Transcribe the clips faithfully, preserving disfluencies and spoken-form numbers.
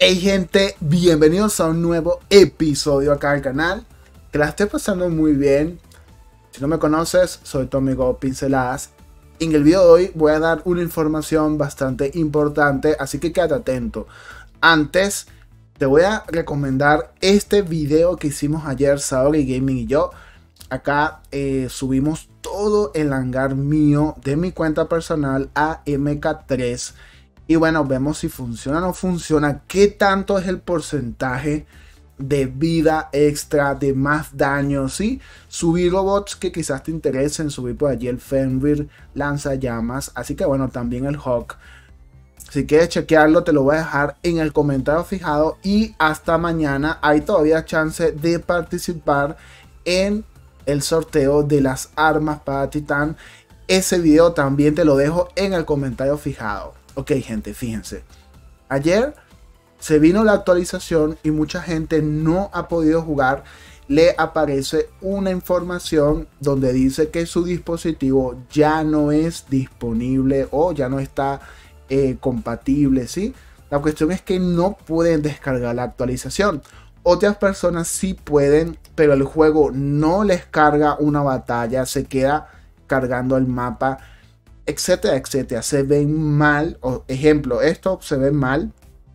Hey gente, bienvenidos a un nuevo episodio acá al canal. Que la esté pasando muy bien. Si no me conoces, soy tu amigo Pinceladas. En el video de hoy voy a dar una información bastante importante, así que quédate atento. Antes, te voy a recomendar este video que hicimos ayer, Saori Gaming y yo. Acá eh, subimos todo el hangar mío de mi cuenta personal a M K tres. Y bueno, vemos si funciona o no funciona, qué tanto es el porcentaje de vida extra, de más daño, ¿sí? Subir robots que quizás te interesen, subir por allí el Fenrir, lanzallamas, así que bueno, también el Hawk. Si quieres chequearlo, te lo voy a dejar en el comentario fijado y hasta mañana hay todavía chance de participar en el sorteo de las armas para Titán. Ese video también te lo dejo en el comentario fijado. Ok, gente, fíjense. Ayer se vino la actualización y mucha gente no ha podido jugar. Le aparece una información donde dice que su dispositivo ya no es disponible o ya no está eh, compatible, ¿sí? La cuestión es que no pueden descargar la actualización. Otras personas sí pueden, pero el juego no les carga una batalla, se queda cargando el mapa, etcétera, etcétera. Se ven mal, o ejemplo, esto se ve mal.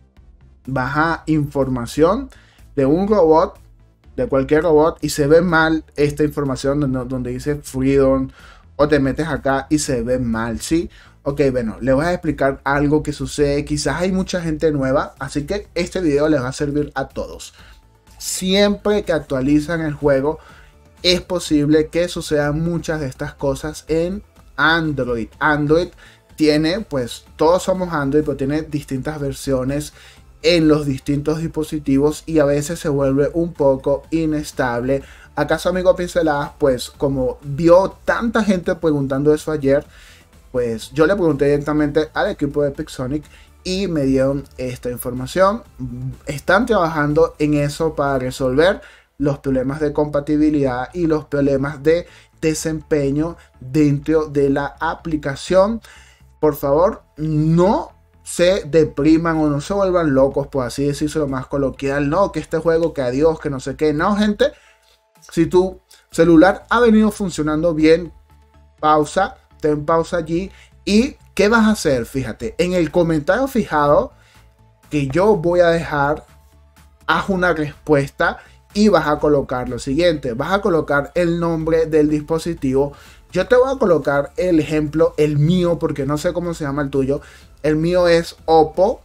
Baja información de un robot, de cualquier robot, y se ve mal esta información donde, donde dice Freedom, o te metes acá y se ve mal, ¿sí? Ok, bueno, les voy a explicar algo que sucede. Quizás hay mucha gente nueva, así que este video les va a servir a todos. Siempre que actualizan el juego, es posible que sucedan muchas de estas cosas en Android. Android tiene, pues todos somos Android, pero tiene distintas versiones en los distintos dispositivos y a veces se vuelve un poco inestable. ¿Acaso, amigo Pinceladas? Pues como vio tanta gente preguntando eso ayer, pues yo le pregunté directamente al equipo de Pixonic y me dieron esta información. Están trabajando en eso para resolver los problemas de compatibilidad y los problemas de desempeño dentro de la aplicación. Por favor, no se depriman o no se vuelvan locos, por así decirlo más coloquial. No, que este juego, que adiós, que no sé qué. No, gente, si tu celular ha venido funcionando bien, pausa, ten pausa allí. ¿Y qué vas a hacer? Fíjate, en el comentario fijado que yo voy a dejar, haz una respuesta y vas a colocar lo siguiente. Vas a colocar el nombre del dispositivo. Yo te voy a colocar el ejemplo, el mío, porque no sé cómo se llama el tuyo. El mío es Oppo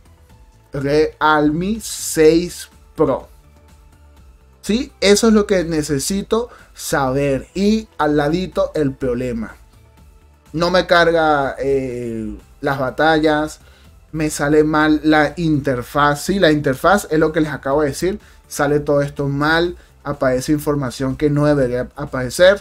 Realme seis Pro. Sí, eso es lo que necesito saber. Y al ladito el problema. No me carga eh, las batallas. Me sale mal la interfaz. Sí, la interfaz es lo que les acabo de decir. Sale todo esto mal. Aparece información que no debería aparecer.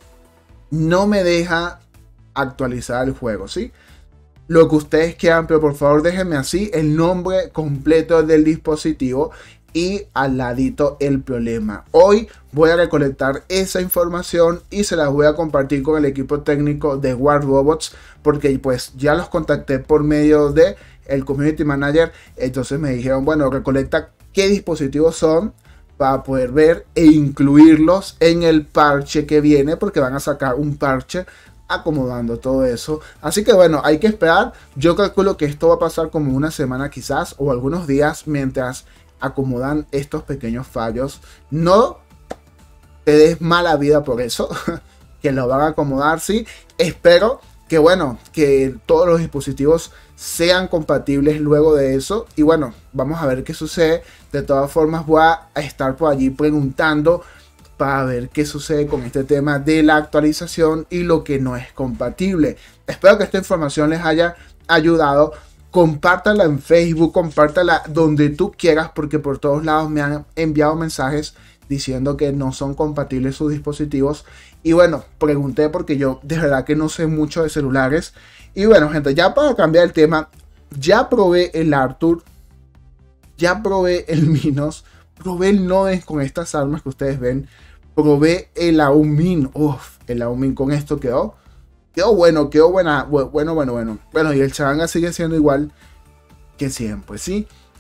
No me deja actualizar el juego, ¿sí? Lo que ustedes quieran, pero por favor déjenme así el nombre completo del dispositivo y al ladito el problema. Hoy voy a recolectar esa información y se las voy a compartir con el equipo técnico de War Robots, porque pues ya los contacté por medio de el Community Manager. Entonces me dijeron, bueno, recolecta qué dispositivos son para poder ver e incluirlos en el parche que viene, porque van a sacar un parche acomodando todo eso. Así que bueno, hay que esperar. Yo calculo que esto va a pasar como una semana quizás, o algunos días, mientras acomodan estos pequeños fallos. No te des mala vida por eso, que lo van a acomodar, sí. Espero que bueno, que todos los dispositivos sean compatibles luego de eso. Y bueno, vamos a ver qué sucede. De todas formas voy a estar por allí preguntando para ver qué sucede con este tema de la actualización y lo que no es compatible. Espero que esta información les haya ayudado. Compártala en Facebook, compártala donde tú quieras, porque por todos lados me han enviado mensajes diciendo que no son compatibles sus dispositivos. Y bueno, pregunté porque yo de verdad que no sé mucho de celulares. Y bueno, gente, ya para cambiar el tema, ya probé el Arthur, ya probé el Minos, probé el Nodens con estas armas que ustedes ven, probé el Aumin. Uff, el Aumin con esto quedó, quedó bueno, quedó buena, bueno, bueno, bueno. Bueno, y el Charanga sigue siendo igual que siempre, ¿sí?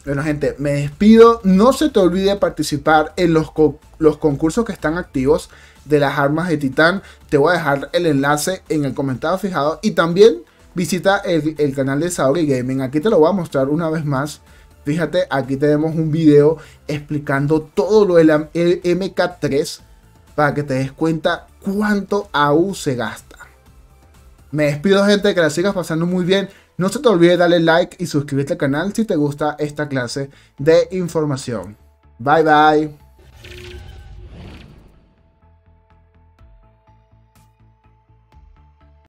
Bueno, gente, me despido. No se te olvide participar en los, co los concursos que están activos de las armas de Titán. Te voy a dejar el enlace en el comentario fijado. Y también visita el, el canal de Saori Gaming. Aquí te lo voy a mostrar una vez más. Fíjate, aquí tenemos un video explicando todo lo del M K tres para que te des cuenta cuánto A U se gasta. Me despido, gente, que la sigas pasando muy bien. No se te olvide darle like y suscribirte al canal si te gusta esta clase de información. Bye bye.